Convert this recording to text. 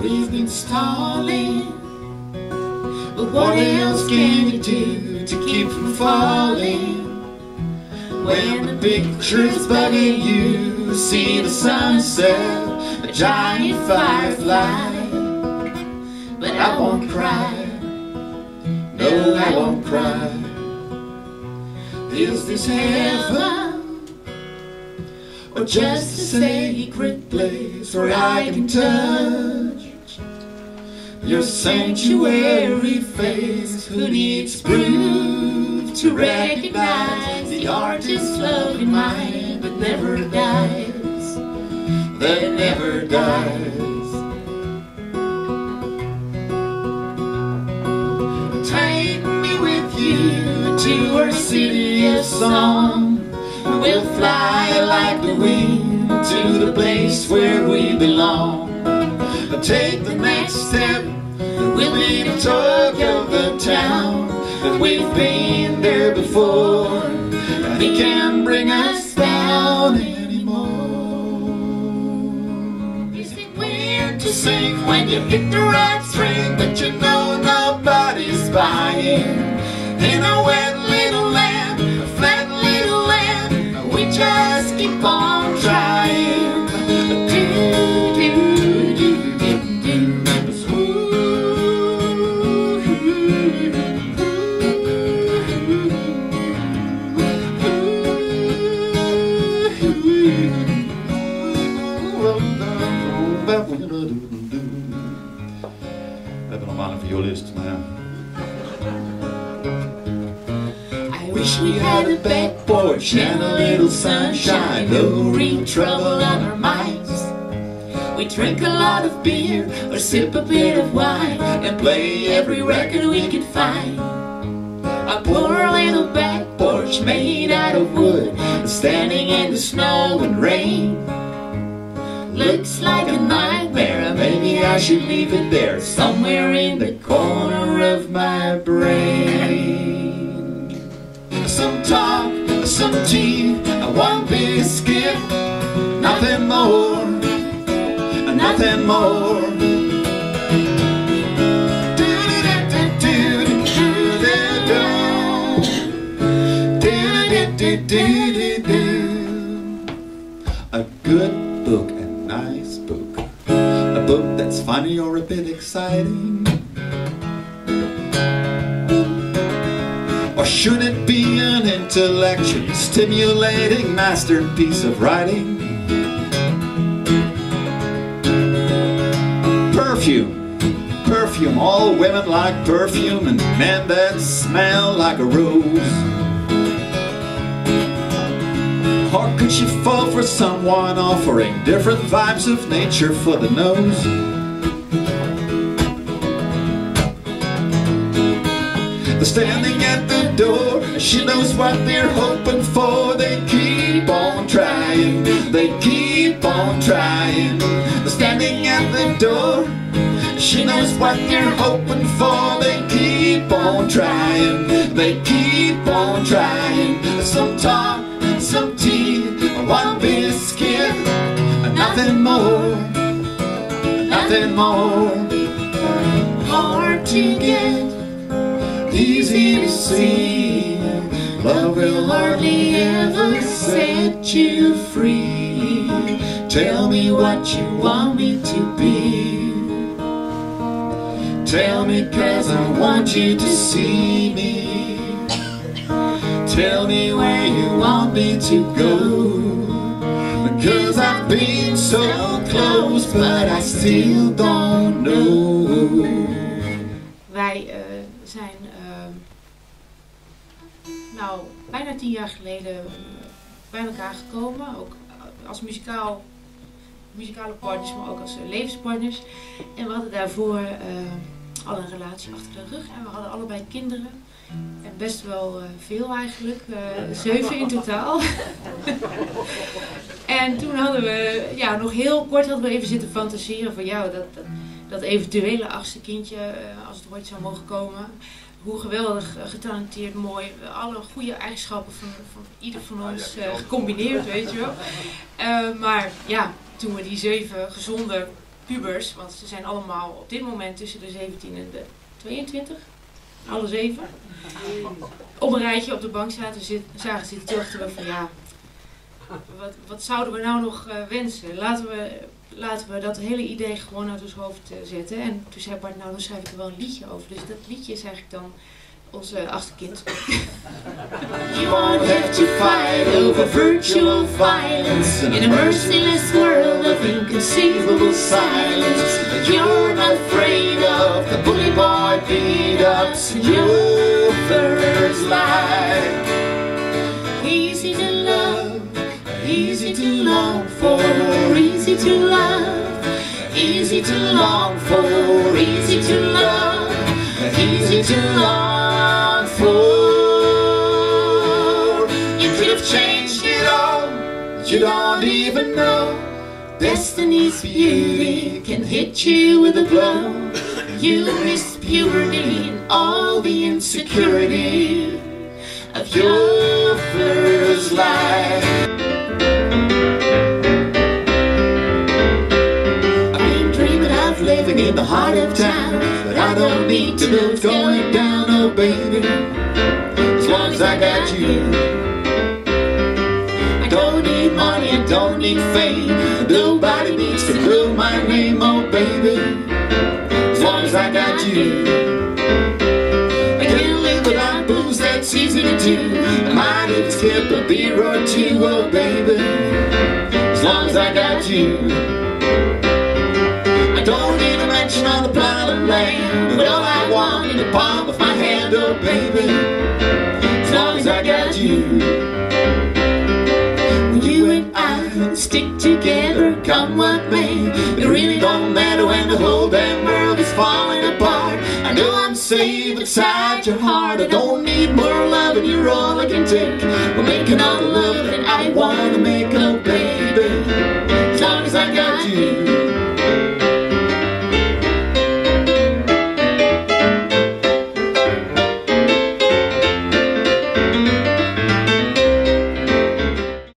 we've been stalling. But what else can you do to keep from falling? When the picture's bugging you, see the sunset, a giant firefly. But I won't cry, no I won't cry. Is this heaven, or just a sacred place where I can touch your sanctuary face? Who needs proof to recognize the artist's love in mine that never dies, that never dies? Take me with you to our city of song. We'll fly like the wind to the place where we belong. Take the next step, we'll be the talk of the town. That we've been there before, and it can't bring us down anymore. Is it weird to sing when you pick the right string, but you know nobody's buying? In a wet little land, a flat little land, we just keep on trying. We hebben nog maar een violist, maar ja. I wish we had a back porch and a little sunshine, no real trouble on our minds. We drink a lot of beer or sip a bit of wine and play every record we can find. A poor little back porch made out of wood, standing in the snow and rain. Looks like a nightmare, maybe I should leave it there, somewhere in the corner of my brain. Some talk, some tea, one biscuit, nothing more, nothing more. A good book, a nice book, a book that's funny or a bit exciting. Or should it be an intellectually stimulating masterpiece of writing? Perfume, perfume, all women like perfume, and men that smell like a rose. Or could she fall for someone offering different vibes of nature for the nose? They're standing at the door, she knows what they're hoping for. They keep on trying, they keep on trying. They're standing at the door, she knows what they're hoping for. They keep on trying, they keep on trying. Some talk, some tea, one biscuit, nothing more, nothing more. Hard to get, easy to see. Love will hardly ever set you free. Tell me what you want me to be. Tell me 'cause I want you to see me. Tell me where you want me to go, because I've been so close, but I still don't know. Wij zijn nou bijna 10 jaar geleden bij elkaar gekomen, ook als muzikale partners, maar ook als levenspartners. En we hadden daarvoor al een relatie achter de rug en we hadden allebei kinderen. En best wel veel eigenlijk, 7 in totaal. En toen hadden we, ja, nog heel kort hadden we even zitten fantaseren van jou, dat eventuele 8e kindje, als het ooit zou mogen komen. Hoe geweldig, getalenteerd, mooi, alle goede eigenschappen van ieder van ons gecombineerd, weet je wel. Maar ja, toen we die 7 gezonde pubers, want ze zijn allemaal op dit moment tussen de 17 en de 22, alle 7, op een rijtje op de bank zagen zitten. Toen dachten we van ja, wat zouden we nou nog wensen? Laten we dat hele idee gewoon uit ons hoofd zetten. En toen zei Bart, nou dan schrijf ik er wel een liedje over. Dus dat liedje is eigenlijk dan onze achterkind. You won't have to fight over virtual violence in a merciless world of inconceivable silence. You're not afraid of the bully boy beat-ups in your first life. Easy to love, easy to long for, easy to love, easy to long for, easy to love, easy to long for. You could have changed it all, you don't even know. Destiny's beauty can hit you with a blow. You miss puberty and all the insecurity of your first life. I've been dreaming of living in the heart of town, but I don't need to know what's going down, oh baby, as long as I got you. I don't need money, I don't need fame, nobody needs to know my name, oh baby, as long as I got you. I can't live without booze, that's easy to do. I might even skip a beer or two, oh baby, as long as I got you. I don't need a mansion on the plot of land, but all I want in the palm of my hand, oh baby, as long as I got you. You and I stick together, come what may. It really don't matter when the whole damn world is falling apart. I know I'm safe inside your heart. I don't need more love, and you're all I can take. We're making all the love that I wanna make, oh baby, as long as I got you.